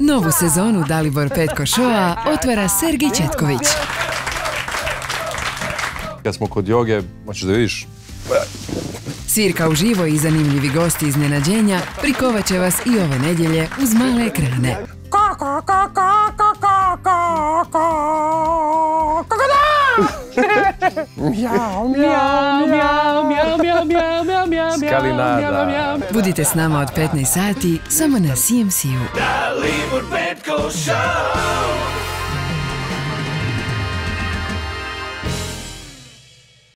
Novu sezonu Dalibor Petko Showa otvara Sergij Četković. Kad smo kod joge, hoćeš da vidiš? Svirka uživo i zanimljivi gosti iznenađenja prikovat će vas i ove nedjelje uz male ekrane. Skalinada. Budite s nama od 15 sati samo na CMC-u. Dalibor Petko Show.